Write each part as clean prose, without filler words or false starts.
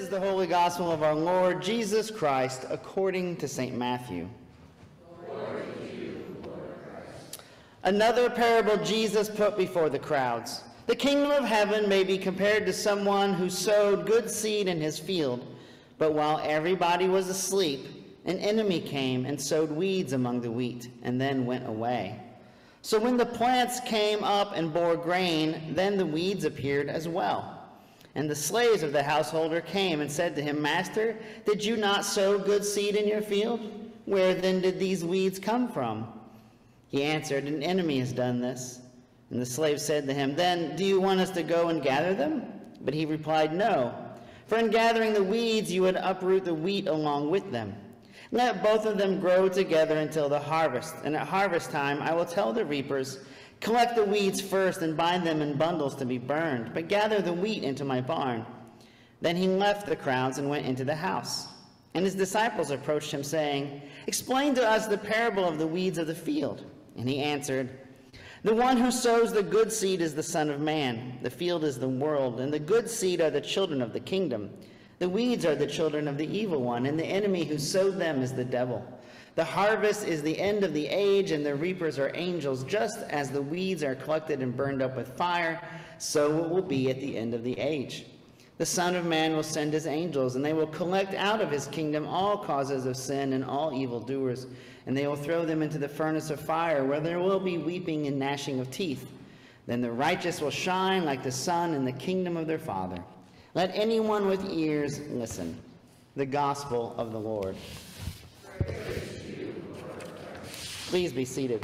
is the Holy Gospel of our Lord Jesus Christ according to St. Matthew. Glory to you, Lord Christ. Another parable Jesus put before the crowds. The kingdom of heaven may be compared to someone who sowed good seed in his field, but while everybody was asleep, an enemy came and sowed weeds among the wheat and then went away. So when the plants came up and bore grain, then the weeds appeared as well. And the slaves of the householder came and said to him, Master, did you not sow good seed in your field? Where then did these weeds come from? He answered, An enemy has done this. And the slave said to him, Then do you want us to go and gather them? But he replied, No, for in gathering the weeds you would uproot the wheat along with them. Let both of them grow together until the harvest. And at harvest time I will tell the reapers, Collect the weeds first and bind them in bundles to be burned, but gather the wheat into my barn. Then he left the crowds and went into the house. And his disciples approached him, saying, Explain to us the parable of the weeds of the field. And he answered, The one who sows the good seed is the Son of Man. The field is the world, and the good seed are the children of the kingdom. The weeds are the children of the evil one, and the enemy who sowed them is the devil. The harvest is the end of the age, and the reapers are angels. Just as the weeds are collected and burned up with fire, so it will be at the end of the age. The Son of Man will send his angels, and they will collect out of his kingdom all causes of sin and all evildoers, and they will throw them into the furnace of fire, where there will be weeping and gnashing of teeth. Then the righteous will shine like the sun in the kingdom of their Father. Let anyone with ears listen. The Gospel of the Lord. Please be seated.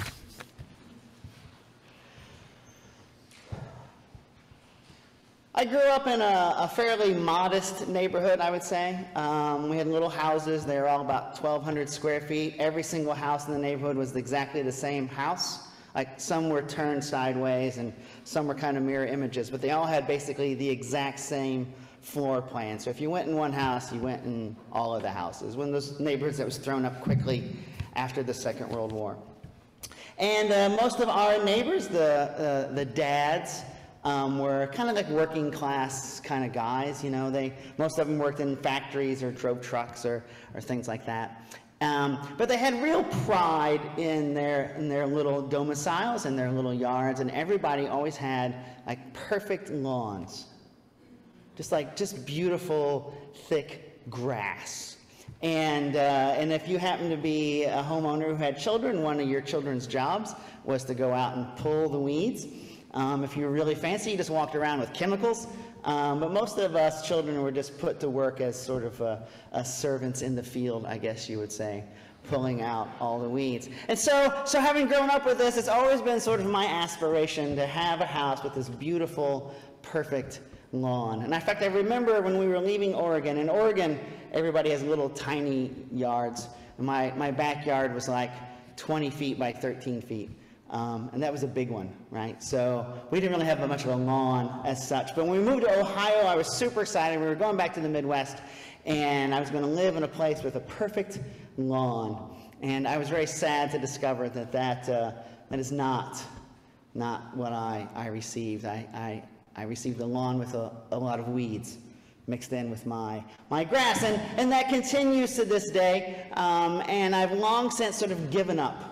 I grew up in a fairly modest neighborhood, I would say. We had little houses. They were all about 1,200 square feet. Every single house in the neighborhood was exactly the same house. Like some were turned sideways and some were kind of mirror images, but they all had basically the exact same floor plan. So if you went in one house, you went in all of the houses. One of those neighborhoods that was thrown up quickly after the Second World War. And most of our neighbors, the dads, were kind of like working class kind of guys. You know, most of them worked in factories or drove trucks or things like that. But they had real pride in their little domiciles and their little yards, and everybody always had like perfect lawns, just beautiful thick grass. And if you happen to be a homeowner who had children, one of your children's jobs was to go out and pull the weeds. If you were really fancy, you just walked around with chemicals. But most of us children were just put to work as sort of servants in the field, I guess you would say, pulling out all the weeds. And so having grown up with this, it's always been sort of my aspiration to have a house with this beautiful, perfect lawn. And in fact, I remember when we were leaving Oregon. In Oregon, everybody has little tiny yards. And my backyard was like 20 feet by 13 feet. And that was a big one, right? So we didn't really have much of a lawn as such. But when we moved to Ohio, I was super excited. We were going back to the Midwest, and I was going to live in a place with a perfect lawn. And I was very sad to discover that is not what I received. I received a lawn with a lot of weeds mixed in with my grass. And that continues to this day. And I've long since sort of given up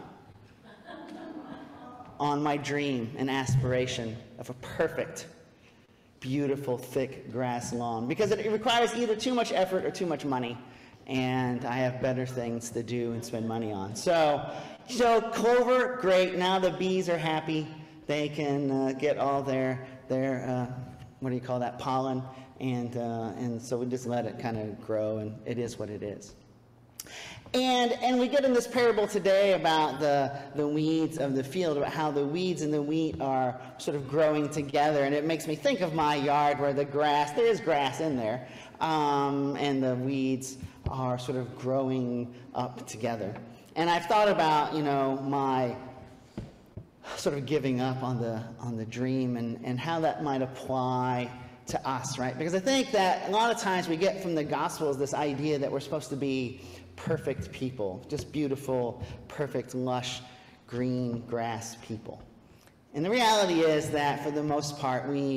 on my dream and aspiration of a perfect, beautiful, thick grass lawn, because it requires either too much effort or too much money, and I have better things to do and spend money on. So clover, great. Now the bees are happy. They can get all their what do you call that, pollen, and so we just let it kind of grow, and it is what it is. And we get in this parable today about the weeds of the field, about how the weeds and the wheat are sort of growing together. And it makes me think of my yard where there is grass in there, and the weeds are sort of growing up together. And I've thought about, my sort of giving up on the dream and how that might apply to us, right? Because I think that a lot of times we get from the Gospels this idea that we're supposed to be perfect people, just beautiful, perfect, lush, green grass people. And the reality is that for the most part, we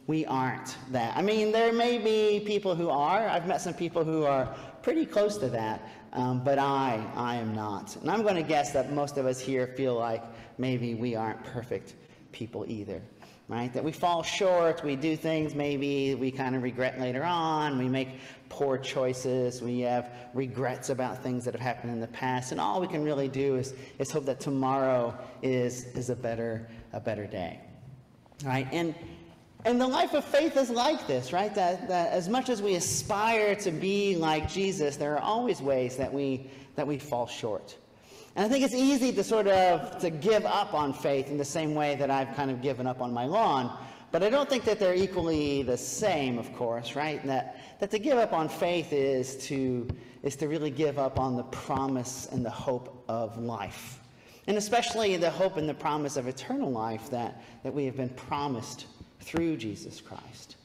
we aren't that. I mean, there may be people who are. I've met some people who are pretty close to that, but I am not. And I'm going to guess that most of us here feel like maybe we aren't perfect people either, right? That we fall short, we do things maybe we kind of regret later on, we make poor choices, we have regrets about things that have happened in the past, and all we can really do is hope that tomorrow is a better day, right? And the life of faith is like this, right? That as much as we aspire to be like Jesus, there are always ways that we fall short. And I think it's easy to give up on faith in the same way that I've kind of given up on my lawn, but I don't think that they're equally the same, of course, right? That to give up on faith is to really give up on the promise and the hope of life. And especially the hope and the promise of eternal life that we have been promised through Jesus Christ.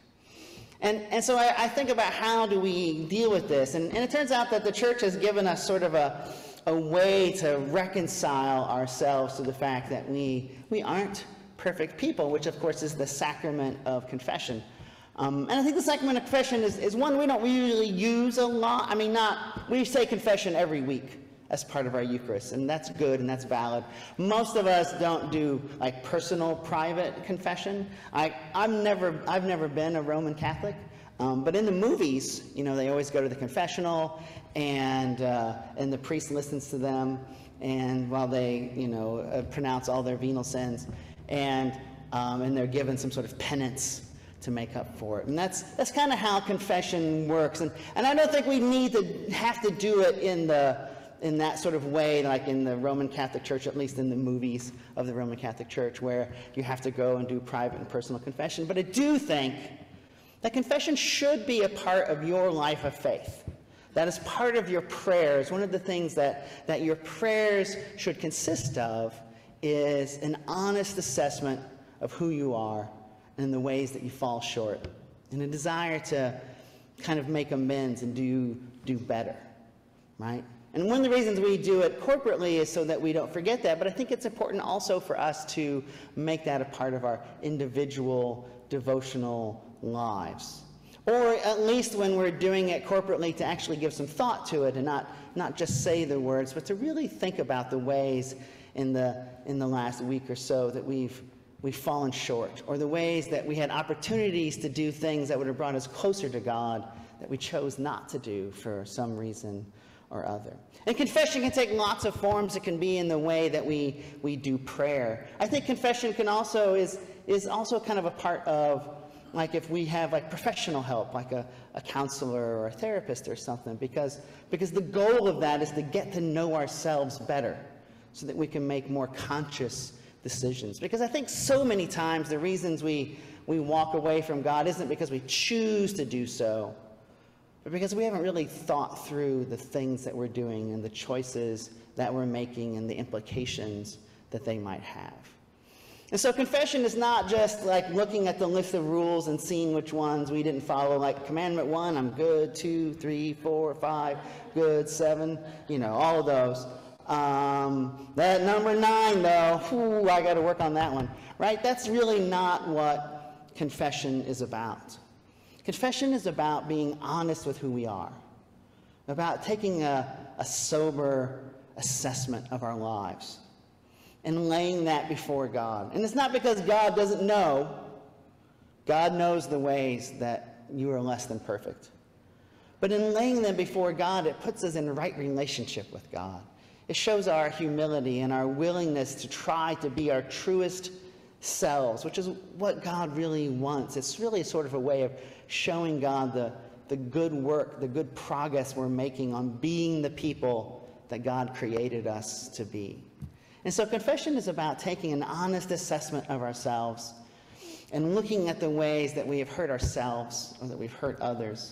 And so I think about how do we deal with this. And it turns out that the church has given us sort of a way to reconcile ourselves to the fact that we aren't perfect people, which of course is the sacrament of confession. And I think the sacrament of confession is one we don't usually use a lot. I mean, we say confession every week as part of our Eucharist, and that's good and that's valid. Most of us don't do like personal, private confession. I've never been a Roman Catholic, but in the movies, they always go to the confessional, and the priest listens to them, and while they pronounce all their venial sins, and they're given some sort of penance to make up for it. And that's kind of how confession works. And I don't think we have to do it in that sort of way, like in the Roman Catholic Church, at least in the movies of the Roman Catholic Church, where you have to go and do private and personal confession. But I do think that confession should be a part of your life of faith. That is part of your prayers. One of the things that your prayers should consist of is an honest assessment of who you are and the ways that you fall short, and a desire to kind of make amends and do better, right? And one of the reasons we do it corporately is so that we don't forget that, but I think it's important also for us to make that a part of our individual devotional lives. Or at least when we're doing it corporately, to actually give some thought to it and not just say the words, but to really think about the ways in the last week or so that we've fallen short, or the ways that we had opportunities to do things that would have brought us closer to God that we chose not to do for some reason or other. And confession can take lots of forms. It can be in the way that we do prayer. I think confession is also kind of a part of, like, if we have like professional help, like a counselor or a therapist or something, because the goal of that is to get to know ourselves better so that we can make more conscious decisions. Because I think so many times the reasons we walk away from God isn't because we choose to do so, but because we haven't really thought through the things that we're doing and the choices that we're making and the implications that they might have. And so confession is not just like looking at the list of rules and seeing which ones we didn't follow, like commandment 1, I'm good, 2, 3, 4, 5, good, 7, all of those. That number 9, though, I got to work on that one, right? That's really not what confession is about. Confession is about being honest with who we are, about taking a sober assessment of our lives and laying that before God. And it's not because God doesn't know. God knows the ways that you are less than perfect. But in laying them before God, it puts us in right relationship with God. It shows our humility and our willingness to try to be our truest selves, which is what God really wants. It's really sort of a way of showing God the good work, the good progress we're making on being the people that God created us to be. And so confession is about taking an honest assessment of ourselves and looking at the ways that we have hurt ourselves or that we've hurt others,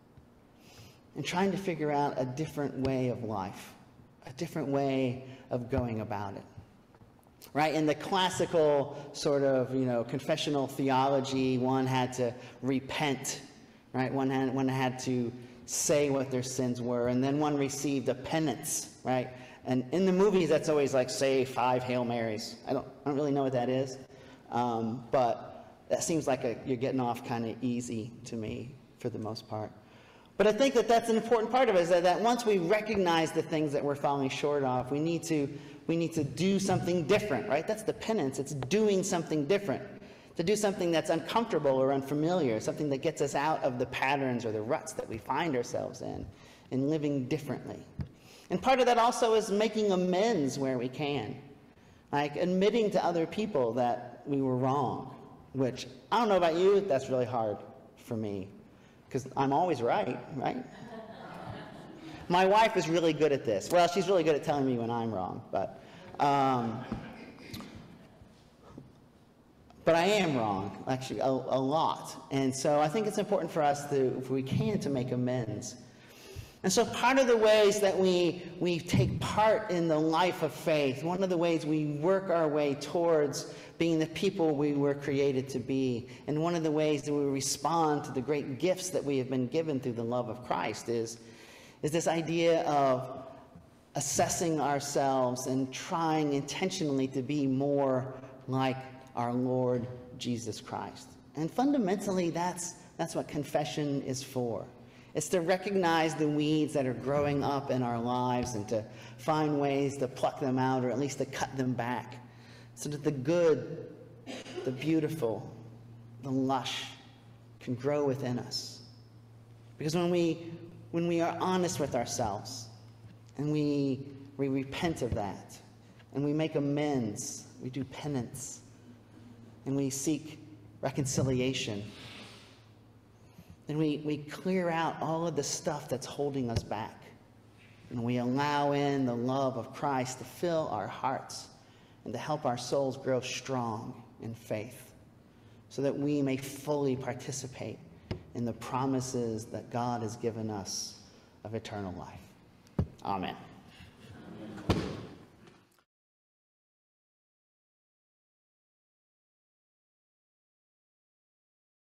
and trying to figure out a different way of life, a different way of going about it. Right? In the classical sort of, confessional theology, one had to repent, right? One had to say what their sins were, and then one received a penance, right? And in the movies, that's always like, say 5 Hail Marys. I don't really know what that is, but that seems like you're getting off kind of easy to me for the most part. But I think that that's an important part of it, is that once we recognize the things that we're falling short of, we need to do something different, right? That's the penance. It's doing something different. To do something that's uncomfortable or unfamiliar, something that gets us out of the patterns or the ruts that we find ourselves in, and living differently. And part of that also is making amends where we can. Like admitting to other people that we were wrong, which I don't know about you, that's really hard for me. Because I'm always right? My wife is really good at this. Well, she's really good at telling me when I'm wrong, but I am wrong, actually, a lot. And so I think it's important for us to, if we can, to make amends. And so part of the ways that we take part in the life of faith, one of the ways we work our way towards being the people we were created to be, and one of the ways that we respond to the great gifts that we have been given through the love of Christ is this idea of assessing ourselves and trying intentionally to be more like our Lord Jesus Christ. And fundamentally, that's what confession is for. It's to recognize the weeds that are growing up in our lives and to find ways to pluck them out, or at least to cut them back, so that the good, the beautiful, the lush can grow within us. Because when we are honest with ourselves and we repent of that and we make amends, we do penance, and we seek reconciliation, then we clear out all of the stuff that's holding us back. And we allow in the love of Christ to fill our hearts and to help our souls grow strong in faith, so that we may fully participate in the promises that God has given us of eternal life. Amen.